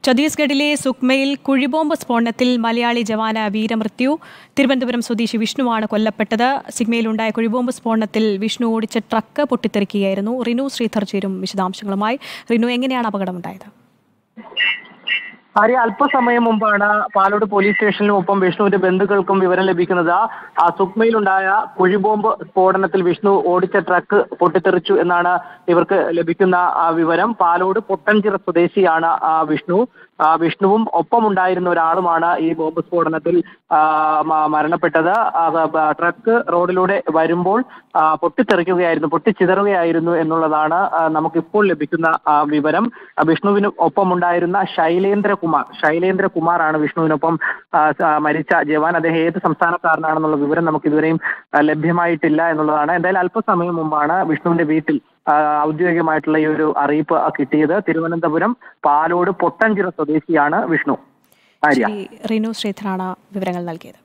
ഛത്തീസ്ഗഡിലെ സുക്മയിൽ കുഴിബോംബ് സ്ഫോടനത്തിൽ മലയാളി ജവാന് വീരമൃത്യു. തിരുവനന്തപുരം സ്വദേശി വിഷ്ണുവാണ് കൊല്ലപ്പെട്ടത്. സിഗ്മയിലുണ്ടായ കുഴിബോംബ് സ്ഫോടനത്തിൽ വിഷ്ണു ഓടിച്ച ട്രക്ക് പൊട്ടിത്തെറിക്കുകയായിരുന്നു. റിനു ശ്രീധർ ചേരും വിശദാംശങ്ങളുമായി. റിനു, എങ്ങനെയാണ് അപകടമുണ്ടായത്? അല്പസമയം മുമ്പാണ് പാലോട് പോലീസ് സ്റ്റേഷനിലും ഒപ്പം വിഷ്ണുവിന്റെ ബന്ധുക്കൾക്കും വിവരം ലഭിക്കുന്നത്. സുക്മയിലുണ്ടായ കുഴിബോംബ് സ്ഫോടനത്തിൽ വിഷ്ണു ഓടിച്ച ട്രക്ക് പൊട്ടിത്തെറിച്ചു എന്നാണ് ഇവർക്ക് ലഭിക്കുന്ന വിവരം. പാലോട് പൊട്ടൻചിറ സ്വദേശിയാണ് വിഷ്ണു. വിഷ്ണുവും ഒപ്പമുണ്ടായിരുന്ന ഒരാളുമാണ് ഈ ബോംബ് സ്ഫോടനത്തിൽ മരണപ്പെട്ടത്. ട്രക്ക് റോഡിലൂടെ വരുമ്പോൾ പൊട്ടിച്ചിതറുകയായിരുന്നു എന്നുള്ളതാണ് നമുക്കിപ്പോൾ ലഭിക്കുന്ന വിവരം. വിഷ്ണുവിന് ഒപ്പമുണ്ടായിരുന്ന ശൈലേന്ദ്രകുമാറാണ് വിഷ്ണുവിനൊപ്പം മരിച്ച ജവാൻ. അദ്ദേഹം ഏത് സംസ്ഥാനക്കാരനാണെന്നുള്ള വിവരം നമുക്ക് ഇതുവരെയും ലഭ്യമായിട്ടില്ല എന്നുള്ളതാണ്. എന്തായാലും അല്പസമയം മുമ്പാണ് വിഷ്ണുവിന്റെ വീട്ടിൽ ഔദ്യോഗികമായിട്ടുള്ള ഈ ഒരു അറിയിപ്പ് കിട്ടിയത്. തിരുവനന്തപുരം പാലോട് പൊട്ടൻചിറ സ്വദേശിയാണ് വിഷ്ണു. റിനു ശ്രീധറാണ് വിവരങ്ങൾ നൽകിയത്.